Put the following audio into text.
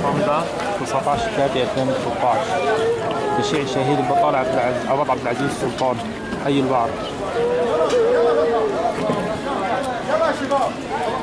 صامدة 19/3/2013 بشيع الشهيد البطال عوض عبد العزيز السلطان حي البعر.